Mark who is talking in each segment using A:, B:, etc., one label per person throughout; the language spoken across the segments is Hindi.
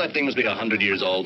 A: that thing must be 100 years old.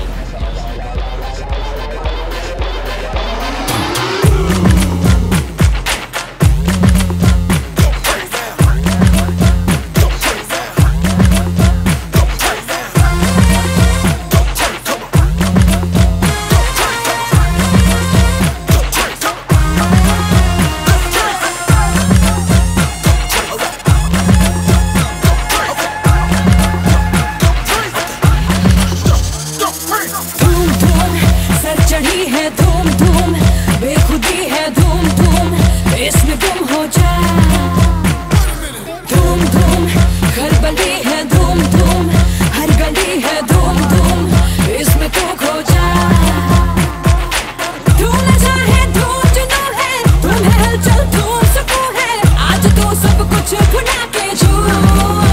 B: चढ़ी है धूम धूम, बेखुदी है धूम धूम, इसमें गुम हो जा। धूम धूम खलबली है धूम धूम, हर गली है धूम धूम, इसमें तू खो जा। धूम नशा है, धूम जुनून है, धूम है हलचल, धूम सुकून है, आज तो सब कुछ भुला के झूम।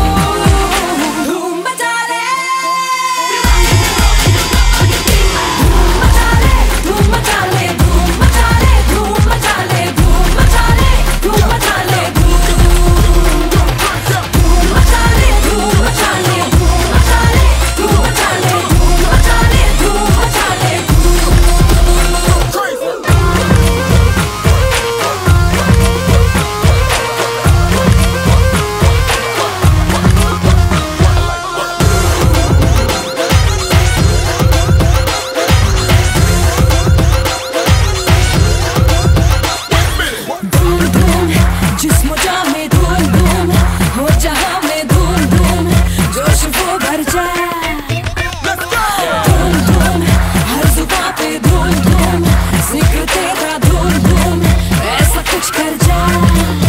B: जिस्म जा में धूम धूम, हो जहां में धूम धूम, जोश वो भर जाए। धूम धूम हर जुबां पे धूम धूम, जिक्र तेरा धूम धूम, ऐसा कुछ कर जा।